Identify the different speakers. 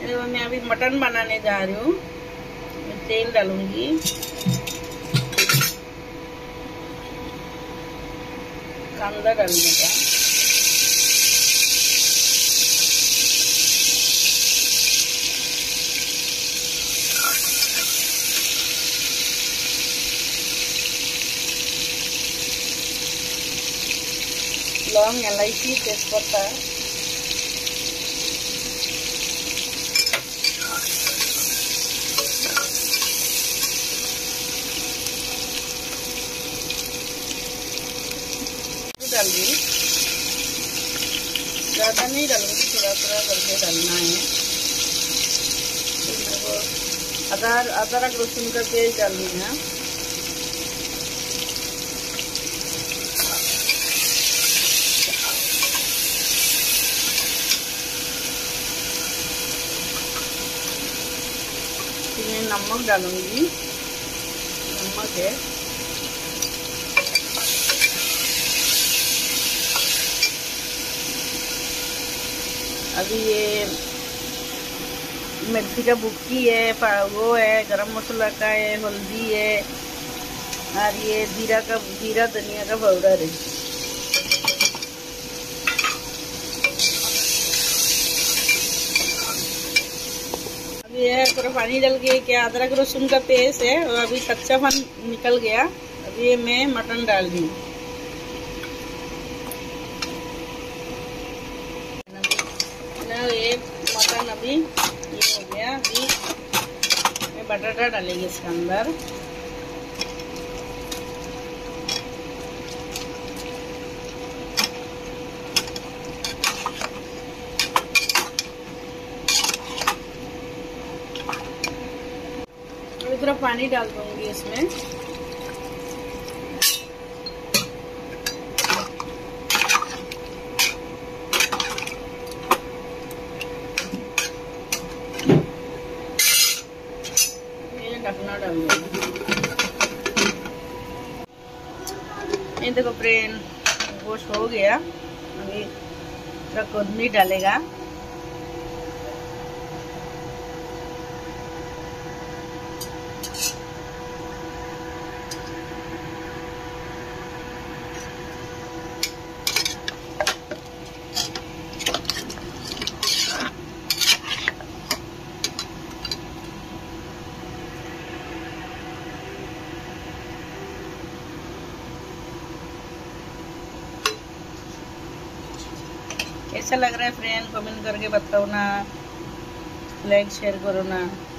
Speaker 1: मैं अभी मटन बनाने जा रही हूँ। मैं तेल डालूंगी, कांदा डालने का, लौंग, इलायची, तेजपत्ता, डाल दी। ज़्यादा नहीं डालूंगी, थोड़ा थोड़ा करके डालना है। अदरक लहसुन का पेस्ट डालूंगी ना। मैं नमक डालूंगी, नमक है। अभी ये मिर्ची का भुक्की है, वो है, गरम मसाला का है, हल्दी है, और ये जीरा धनिया का पाउडर है। अभी ये पूरा पानी डाल के क्या अदरक लहसुन का पेस्ट है और अभी कच्चापन निकल गया। अभी ये मैं मटन डाल दी। ये मटन अभी ये हो गया। अभी मैं बटाटा डालेंगे इसके अंदर। थोड़ी थोड़ा पानी डाल दूंगी इसमें। ढकना डाल दूंगी। ये देखो फ्रेंड, गोश्त हो गया। अभी थोड़ा कोथिमीर डालेगा। कैसा लग रहा है फ्रेंड, कमेंट करके बताओ ना, लाइक शेयर करो ना।